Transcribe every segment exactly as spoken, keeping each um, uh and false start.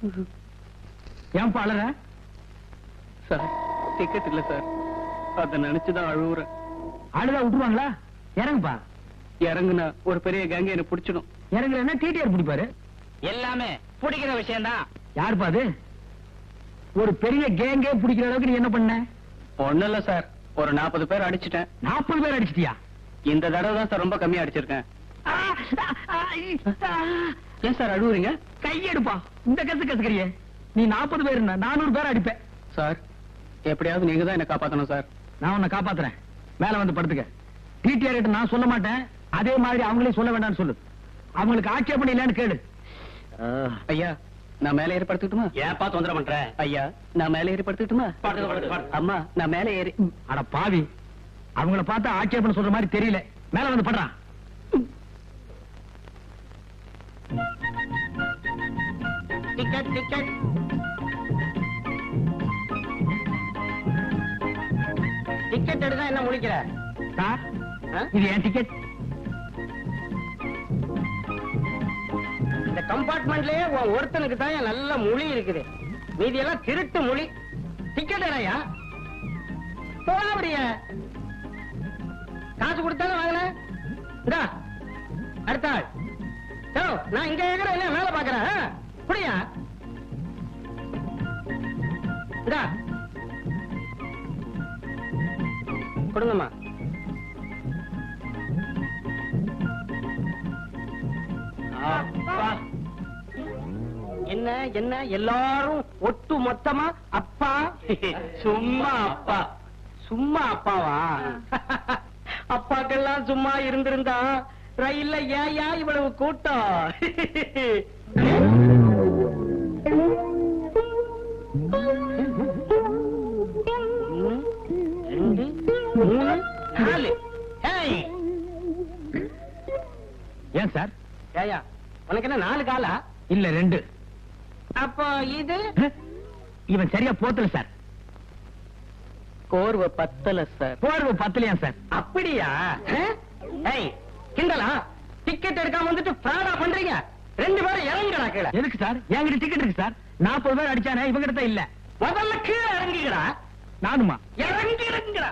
ஏன் பாலர sir? Ticket இல்ல சார், அத நினைச்சுதான் அழுவுறேன். அழுதா விட்டுருவாங்களா? இறங்குப்பா. இறங்குனா ஒரு பெரிய கேங்க என்ன பிடிச்சிடும். இறங்குறேன்னா டிடிஆர் பிடிப்பாரு. எல்லாமே பிடிக்கிற விஷயம் தான். யாருப்பா அது? ஒரு பெரிய கேங்கே பிடிக்கிற அளவுக்கு நீ என்ன பண்ண? ஒண்ணு இல்ல சார், ஒரு நாற்பது பேர் அடிச்சிட்டேன். நாற்பது பேர் அடிச்சிட்டியா? இந்த தடவை தான் சார் ரொம்ப கம்மியா அடிச்சிருக்கேன். ஏன் சார் அழுவுறீங்க? கையெடுப்பா. இந்த கசு கசுக்கிறியே. நீ நாற்பது பேர் நானூறு பேர் அடிப்பேன் சார். எப்படியாவது நீங்க தான் என்ன காப்பாத்தணும் சார். நான் உன்னை காப்பாத்துறேன். மேல வந்து படுத்துக்க. டிடிஆர் கிட்ட நான் சொல்ல மாட்டேன், அதே மாதிரி அவங்களே சொல்ல வேண்டாம்னு சொல்லு. அவங்களுக்கு ஆட்சேபம் இல்லைன்னு கேளு. ஐயா, நான் மேல ஏறி படுத்துக்கிட்டுமா? ஏப்பா தொந்தரவு பண்ற? ஐயா, நான் மேல ஏறி படுத்துக்கிட்டுமா? அம்மா, நான் மேல ஏறி. அட பாவி, அவங்கள பார்த்தா ஆட்சேபம் சொல்ற மாதிரி தெரியல. மேல வந்து படுறான். டிக்கெட் டிக்கெட் டிக்கெட் எடுத்தா என்ன முடிக்கிற? சார், இது என் டிக்கெட். இந்த கம்பார்ட்மெண்ட்லயே ஒருத்தனுக்கு தான் நல்ல மொழி இருக்குது, மீதி எல்லாம் திருட்டு மொழி. டிக்கெட் எடையா போறிய காசு கொடுத்தாலும் வாங்கின. இந்தா அடுத்த ஆள். நான் இங்க இருக்கிற என்ன மேல பாக்குறேன். புரியா? இந்தா கொடுங்கம்மா. என்ன என்ன எல்லாரும் ஒட்டு மொத்தமா அப்பா? சும்மா அப்பா. சும்மா அப்பாவா? அப்பாக்கெல்லாம் சும்மா இருந்திருந்தா ரயில்ல ஏயா இவ்வளவு கூட்டம்? ரெண்டு மூணு நாலு. ஏன் சார்? ஏயா உனக்கு என்ன நாலு காலா? இல்ல ரெண்டு. அப்போ இது இவன் சரியா போத்தல சார். கோர்வை பத்தல சார். போர்வை பத்தலையா சார்? அப்படியா? ஏய் கிண்டலா? டிக்கெட் எடுக்காம வந்துட்டு ஃப்ராடா பண்றீங்க. ரெண்டு பேரும் இறங்குடா கீழே. எதுக்கு சார்? என்கிட்ட டிக்கெட் இருக்கு சார். நாற்பது பேர் அடிச்சானே, இவங்க கிட்ட இல்ல. முதல்ல கீழே இறங்கிக்கடா. நானுமா? இறங்கி இறங்குடா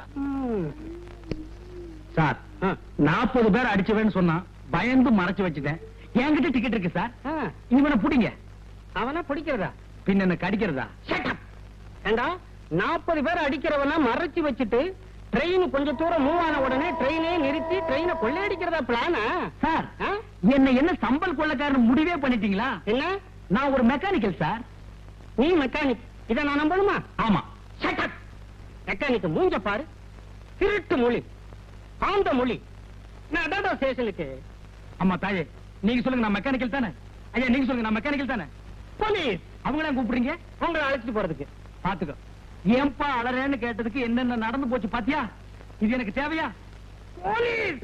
சார். நாற்பது பேர் அடிச்சவன்னு சொன்னா பயந்து மறைச்சு வச்சுட்டேன். என்கிட்ட டிக்கெட் இருக்கு சார். இவனை புடிங்க. அவனா பிடிக்கிறதா? பின்ன என்ன கடிக்கிறதா? ஏண்டா நாற்பது பேர் அடிக்கிறவனா மறைச்சு வச்சுட்டு ட்ரெயின் கொஞ்சம் தூரம் மூவ் ஆன உடனே ட்ரெயினே நிறுத்தி ட்ரெயினை கொள்ளையடிக்கிறதா பிளானா? சார், என்ன என்ன சம்பல் கொள்ளக்காரன் முடிவே பண்ணிட்டீங்களா? என்ன? நான் ஒரு மெக்கானிக்கல் சார். நீ மெக்கானிக்? இதை நான் நம்பணுமா? ஆமா. மெக்கானிக் மூஞ்ச பாரு. திருட்டு மொழி, ஆந்த மொழி. நான் ஸ்டேஷனுக்கு. அம்மா தாயே, நீங்க சொல்லுங்க நான் மெக்கானிக்கல் தானே? ஐயா நீங்க சொல்லுங்க நான் மெக்கானிக்கல் தானே? போலீஸ் அவங்கள கூப்பிடுறீங்க உங்களை அழைச்சிட்டு போறதுக்கு. பாத்துக்கோ. ஏன்பா அலறேன்னு கேட்டதுக்கு என்னென்ன நடந்து போச்சு பாத்தியா? இது எனக்கு தேவையா? போலீஸ்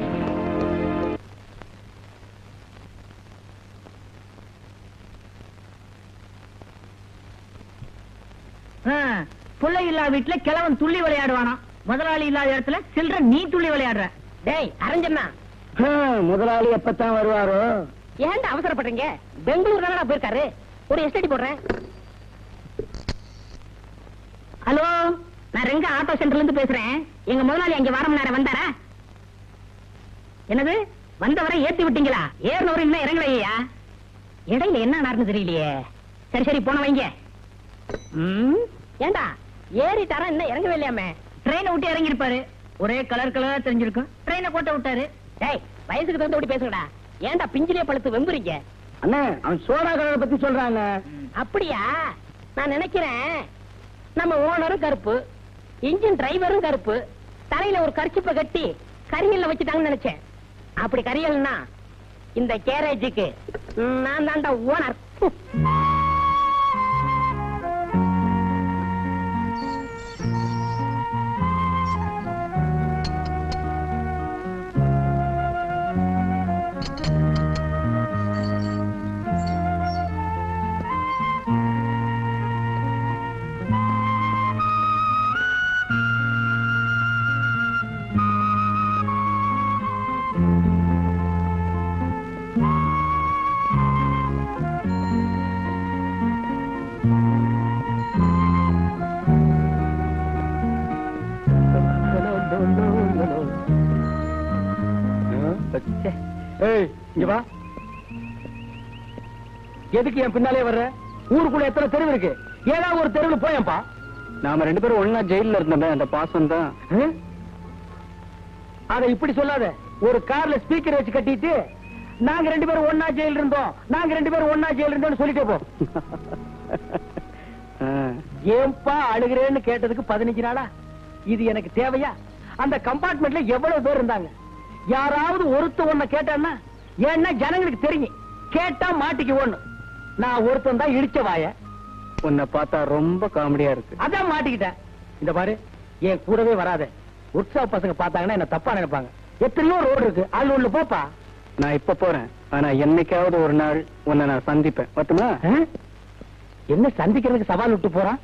பிள்ளை இல்லா வீட்டுல கிழவன் துள்ளி விளையாடுவானா? முதலாளி இல்லாத இடத்துல சில்ற நீ துள்ளி விளையாடுற. டேய் அரஞ்சனா, முதலாளி எப்பத்தான் வருவாரோ? ஏன்டா அவசரப்படுறீங்க? பெங்களூர் தானடா போயிருக்காரு. ஒரு எஸ்டடி போடுறேன். ஹலோ, நான் ரெங்க ஆட்டோ சென்டர்ல இருந்து பேசுறேன். எங்க முதலாளி அங்க வாரம் நேரம் வந்தாரா? என்னது வந்தவரை ஏத்தி விட்டீங்களா? ஏறினவரை இன்னும் இறங்கலையா? இடையில என்ன நடந்து தெரியலையே. சரி சரி போன வைங்க. ஏண்டா ஏறிட்டாரா இன்னும் இறங்கவே இல்லையாமே? ட்ரெயினை விட்டு இறங்கி இருப்பாரு. ஒரே கலர் கலரா தெரிஞ்சிருக்கும். ட்ரெயினை போட்ட விட்டாரு. டேய் வயசுக்கு தகுந்த விட்டு பேசுங்கடா. ஏன்டா பிஞ்சிலே பழுத்து வெம்புறீங்க? அண்ணா அவன் சோடா கலரை பத்தி சொல்றாங்க. அப்படியா? நான் நினைக்கிறேன் நம்ம ஓனரும் கருப்பு, இன்ஜின் டிரைவரும் கருப்பு, தலையில ஒரு கர்ச்சிப்பை கட்டி கரியல்ல வச்சுட்டாங்கன்னு நினைச்சேன். அப்படி கரியல்னா இந்த கேரேஜுக்கு நான் தான்டா ஓனர். இங்க வா. எதுக்கு என் பின்னாலே வர்ற? ஊருக்குள்ள எத்தனை தெருவு இருக்கு, ஏதாவது ஒரு தெருவில் போயப்பா. நாம ரெண்டு பேரும் ஒண்ணா ஜெயில இருந்தோமே, அந்த பாசம் தான். அத இப்படி சொல்லாத. ஒரு கார்ல ஸ்பீக்கர் வச்சு கட்டிட்டு நாங்க ரெண்டு பேரும் ஒன்னா ஜெயில இருந்தோம், நாங்க ரெண்டு பேரும் ஒன்னா ஜெயில இருந்தோம்னு சொல்லிட்டே போ. ஏன்பா அழுகிறேன்னு கேட்டதுக்கு பதினஞ்சு நாளா? இது எனக்கு தேவையா? அந்த கம்பார்ட்மெண்ட்ல எவ்வளவு பேர் இருந்தாங்க. யாராவது ஒருத்த ஒண்ண கேட்டான்னா, ஏன்னா ஜனங்களுக்கு தெரியும் கேட்டா மாட்டிக்கு ஒண்ணு. நான் ஒருத்தன் தான் இடிச்ச வாய. உன்னை பார்த்தா ரொம்ப காமெடியா இருக்கு. அதான் மாட்டிக்கிட்டேன். இந்த பாரு, என் கூடவே வராத. உற்சாக பசங்க பார்த்தாங்கன்னா என்ன தப்பா நினைப்பாங்க. எத்தனையோ ரோடு இருக்கு, அது ஒண்ணு போப்பா. நான் இப்ப போறேன், ஆனா என்னைக்காவது ஒரு நாள் உன்னை நான் சந்திப்பேன். மட்டுமா? என்ன சந்திக்கிறதுக்கு சவால் விட்டு போறான்?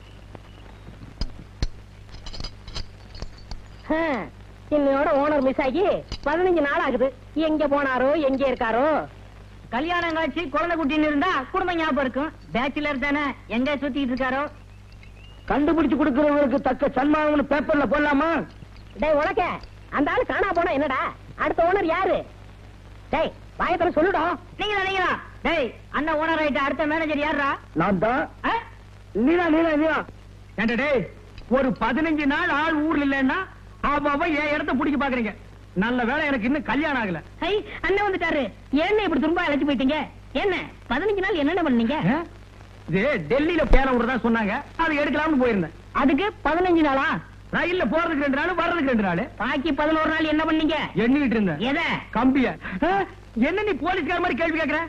இன்னையோட ஓனர் மிஸ் ஆகி பதினஞ்சு நாள் ஆகுது. எங்க போனாரோ, எங்க இருக்காரோ? கல்யாணம் காட்சி குழந்தை குட்டின்னு இருந்தா குடும்பம் ஞாபகம் இருக்கும். பேச்சுலர் தானே, எங்க சுத்திட்டு இருக்காரோ? கண்டுபிடிச்சு கொடுக்கிறவங்களுக்கு தக்க சன்மானம்னு பேப்பர்ல போடலாமா? டேய் உனக்க அந்த ஆளு காணா போனா என்னடா? அடுத்த ஓனர் யாரு? டேய் வாயத்துல சொல்லுடா. நீங்க நீங்க டேய் அண்ணன் ஓனர் ஆயிட்ட அடுத்த மேனேஜர் யாரா? நான் தான். நீனா நீனா நீனா ஏண்டா டேய், ஒரு பதினஞ்சு நாள் ஆள் ஊர்ல இல்லன்னா அவ என் இடத்த பிடிக்க பாக்குறீங்க. நல்ல வேளை எனக்கு இன்னும் கல்யாணம் ஆகல. ஹை அண்ணன் வந்துட்டாரு. என்ன இப்படி துரும்பா அழைச்சு போயிட்டீங்க? என்ன பதினஞ்சு நாள் என்னென்ன பண்ணீங்க? இது டெல்லியில பேர விடுறதா சொன்னாங்க, அது எடுக்கலாம்னு போயிருந்தேன். அதுக்கு பதினஞ்சு நாளா? ரயில்ல போறதுக்கு ரெண்டு நாள், வர்றதுக்கு ரெண்டு நாள். பாக்கி பதினோரு நாள் என்ன பண்ணீங்க? எண்ணிட்டு இருந்தேன். எதை? கம்பிய. என்ன நீ போலீஸ்கார மாதிரி கேள்வி கேக்குற?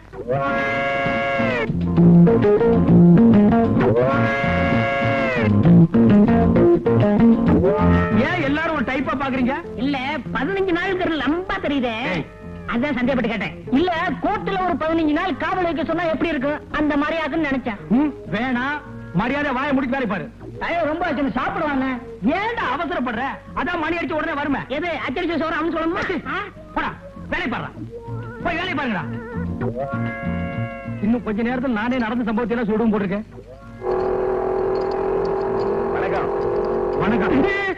ஏன் எல்லாரும் ஒரு டைப்பா பாக்குறீங்க? இல்ல பதினஞ்சு நாள் லம்பா தெரியுதே, அதான் சந்தேகப்பட்டு கேட்டேன். இல்ல கோர்ட்ல ஒரு பதினஞ்சு நாள் காவல் வைக்க சொன்னா எப்படி இருக்கும், அந்த மாதிரி ஆகுன்னு நினைச்சேன். வேணாம், மரியாதை வாய முடிச்சு வேலை பாரு. ஐயோ ரொம்ப ஆச்சு, சாப்பிடுவாங்க. ஏன்டா அவசரப்படுற? அதான் மணி அடிச்சு உடனே வருமே. எது அச்சடிச்ச சோறு அவனு சொல்லணுமா? போடா வேலை பாரு, போய் வேலை பாருங்கடா. இன்னும் கொஞ்ச நேரத்தில் நானே நடந்த சம்பவத்தை எல்லாம் சொல்லுவோம் போட்டிருக்கேன். வணக்கம். வணக்கம்.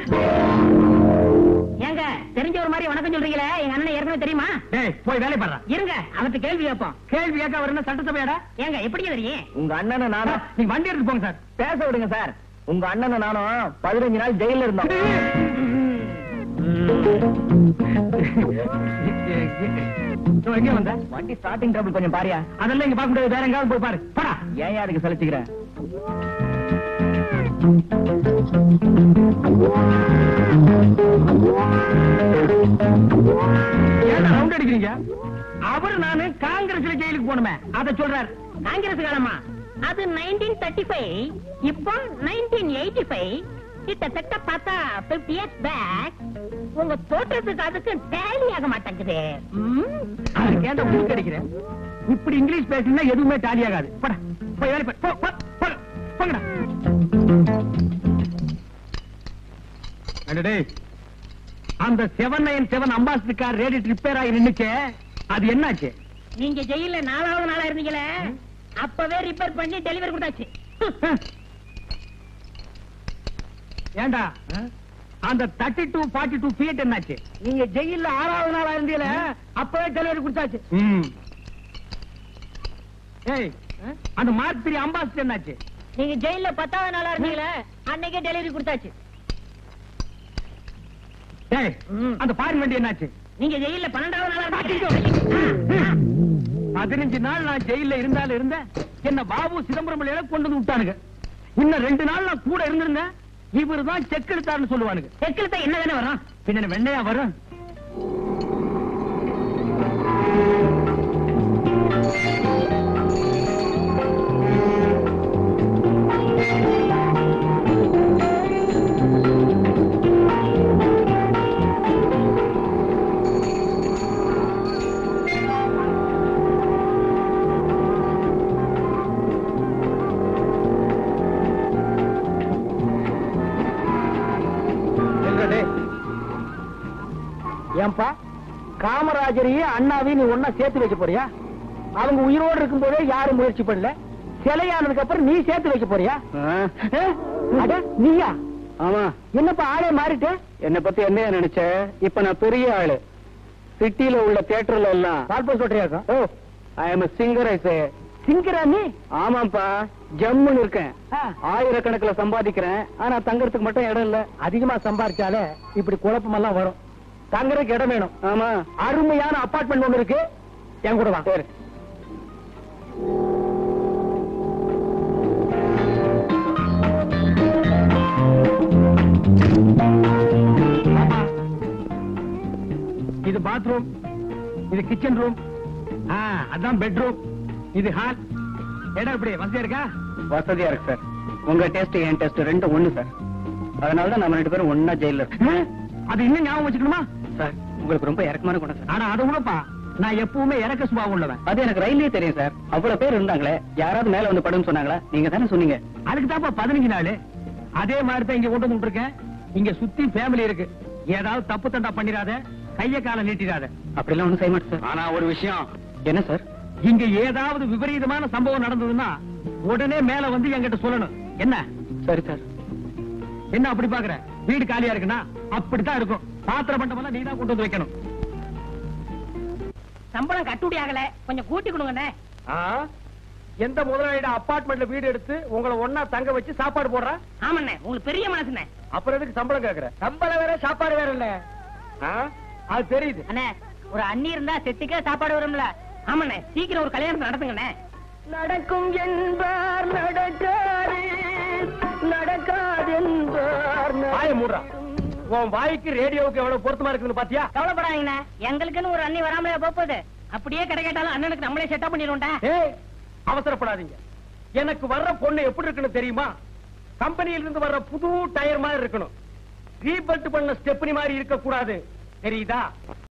ஏங்க தெரிஞ்ச ஒரு மாதிரி வணக்கம் சொல்றீங்களே, எங்க அண்ணன் ஏற்கனவே தெரியுமா? டேய் போய் வேலை பாரு. இருங்க அவர்கிட்ட கேள்வி கேட்போம். கேள்வி கேட்க அவர் என்ன சட்டசபையாடா? ஏங்க எப்படி தெரியும்? உங்க அண்ணனை நானும். நீங்க வண்டி எடுத்து போங்க சார். பேச விடுங்க சார். உங்க அண்ணனை நானும் பதினஞ்சு நாள் ஜெயில இருந்தோம். எங்க வந்த? வண்டி ஸ்டார்டிங் ட்ரபிள் கொஞ்சம் பாரியா. அதெல்லாம் இங்க பார்க்க முடியாது, வேற எங்காவது போய் பாரு. போடா. ஏன் அதுக்கு சலிச்சுக்கிறேன்? ஏன் ரவுண்ட் அடிக்கிறீங்க? அவரு நானு காங்கிரஸ்ல ஜெயிலுக்கு போனமே அதை சொல்றாரு. காங்கிரஸ் காலமா? அது நைன்டீன் தேர்ட்டி ஃபைவ், இப்போ நைன்டீன் எயிட்டி ஃபைவ். கிட்டத்தட்ட பார்த்தா பிப்டி இயர்ஸ் பேக். உங்க தோற்றத்துக்கு அதுக்கு டேலி ஆக மாட்டேங்குது. கேட்ட உங்களுக்கு அடிக்கிறேன். இப்படி இங்கிலீஷ் பேசினா எதுவுமே டேலி ஆகாது. போடா போய் வேலை பாரு. போ போ போங்கடா. அடடே, அந்த seven nine seven Ambassador car radiator repair ஆகி நின்னுச்சே, அது என்னாச்சு? நீங்க ஜெயில நாலாவது நாளா இருந்தீங்களே, அப்பவே ரிப்பேர் பண்ணி டெலிவரி கொடுத்தாச்சு. ஏண்டா அந்த thirty two forty two feet என்னாச்சு? நீங்க ஜெயில ஆறாவது நாளா இருந்தீங்களே, அப்பவே டெலிவரி கொடுத்தாச்சு. ஏய், அந்த மார்க் த்ரீ அம்பாசிடர் என்னாச்சு? நீங்க ஜெயில பத்தாவது நாளா இருந்தீங்களே, அன்னைக்கே டெலிவரி கொடுத்தாச்சு. ஏய், அந்த ஃபாரின் வண்டி என்னாச்சு? நீங்க ஜெயில பன்னெண்டாவது நாளா இருந்தீங்க. பதினஞ்சு நாள் நான் ஜெயில இருந்தாலும் இருந்தேன். என்ன பாபு சிதம்பரம் கொண்டு வந்து விட்டானுங்க. இன்னும் ரெண்டு நாள் நான் கூட இருந்திருந்தேன், இவரு தான் செக் எடுத்தாருன்னு சொல்லுவானுங்க. செக் எடுத்தா என்ன தானே வரும்? பின்ன வெண்ணையா வரும். ஏன்பா காமராஜரையும் அண்ணாவையும் நீ ஒன்னா சேர்த்து வைக்க போறியா? அவங்க உயிரோடு இருக்கும் போதே யாரும் முயற்சி பண்ணல, சிலையானதுக்கு அப்புறம் நீ சேர்த்து வைக்க போறியா? அட நீயா? ஆமா. என்னப்பா ஆளே மாறிட்டு? என்ன பத்தி என்ன நினைச்ச? இப்ப நான் பெரிய ஆளு. சிட்டில உள்ள தியேட்டர்ல எல்லாம் பால்போஸ் சொல்றியாக்கும் ஓ ஐ எம் சிங்கர் ஐசே. சிங்கரா நீ? ஆமாப்பா, ஜம்முன்னு இருக்கேன். ஆ. ஆயிரக்கணக்கில் சம்பாதிக்கிறேன். ஆனா தங்கறதுக்கு மட்டும் இடம் இல்ல. அதிகமா சம்பாரிச்சாலே இப்படி குழப்பமெல்லாம் வரும். தங்கறதுக்கு இடம் வேணும். ஆமா, அருமையான அபார்ட்மெண்ட் ஒண்ணு இருக்கு, என் கூட வா. சரி. ஆமா. இது பாத்ரூம், இது கிச்சன் ரூம், அதான் பெட்ரூம், இது ஹால். இடம் எப்படி வசதியா இருக்கா? வசதியா இருக்கு சார். உங்க டேஸ்ட் என் டேஸ்ட் ரெண்டும் ஒண்ணு சார். அதனாலதான் நம்ம ரெண்டு பேரும் ஒன்னா ஜெயில இருக்கோம். அது இன்னும் ஞாபகம் வச்சுக்கணுமா? சார், உங்களுக்கு ரொம்ப இறக்கமான குணம் சார். ஆனா அது கூடப்பா, நான் எப்பவுமே இறக்க சுபாவம் உள்ளவன். அது எனக்கு ரயிலே தெரியும் சார். அவ்வளவு பேர் இருந்தாங்களே, யாராவது மேல வந்து படுன்னு சொன்னாங்களா? நீங்க தானே சொன்னீங்க. அதுக்கு தான்ப்பா பதினஞ்சு நாள். அதே மாதிரி தான் இங்க கொண்டு வந்து இருக்கேன். இங்க சுத்தி ஃபேமிலி இருக்கு. ஏதாவது தப்பு தண்டா பண்ணிராத, கைய கால நீட்டிராத. அப்படிலாம் ஒண்ணும் செய்ய மாட்டேன் சார். ஆனா ஒரு விஷயம், என்ன சார்? இங்க ஏதாவது விபரீதமான சம்பவம் நடந்ததுன்னா உடனே மேல வந்து என்கிட்ட சொல்லணும். என்ன? சரி சார். என்ன அப்படி பாக்குற? வீடு காலியா இருக்குன்னா அப்படித்தான் இருக்கும். பாத்திர பண்டமெல்லாம் நீதான் கொண்டு வந்து வைக்கணும். சம்பளம் கட்டுப்படி ஆகல, கொஞ்சம் கூட்டி கொடுங்கண்ணே. எந்த முதலாளியோட அபார்ட்மெண்ட்ல வீடு எடுத்து உங்களை ஒன்னா தங்க வச்சு சாப்பாடு போடுறா? ஆமாண்ணே, உங்களுக்கு பெரிய மனசுண்ணே. அப்புறம் எதுக்கு சம்பளம் கேக்குற? சம்பளம் வேற சாப்பாடு வேற இல்ல. அது தெரியுது. அண்ணே, ஒரு அண்ணி இருந்தா செத்துக்கே சாப்பாடு வரும்ல. ஆமாண்ணே, சீக்கிரம் ஒரு கல்யாணம் நடத்துங்கண்ணே. நடக்கும் என்பார் நடக்காது, நடக்காது என்பார். வாய மூடுறா. உன் வாய்க்கு ரேடியோவுக்கு எவ்வளவு பொருத்தமா இருக்குன்னு பாத்தியா? கவலைப்படாதீங்கண்ணே, எங்களுக்குன்னு ஒரு அண்ணி வராமலே போகுது. அப்படியே கிடை கேட்டாலும் அண்ணனுக்கு நம்மளே செட்டப் பண்ணிடுவோம்டா. ஏய், அவசரப்படாதீங்க. எனக்கு வர்ற பொண்ணு எப்படி இருக்குன்னு தெரியுமா? கம்பெனியில இருந்து வர்ற புது டயர் மாதிரி இருக்கணும். ரீபல்ட் பண்ண ஸ்டெப்னி மாதிரி இருக்க கூடாது. தெரியுதா?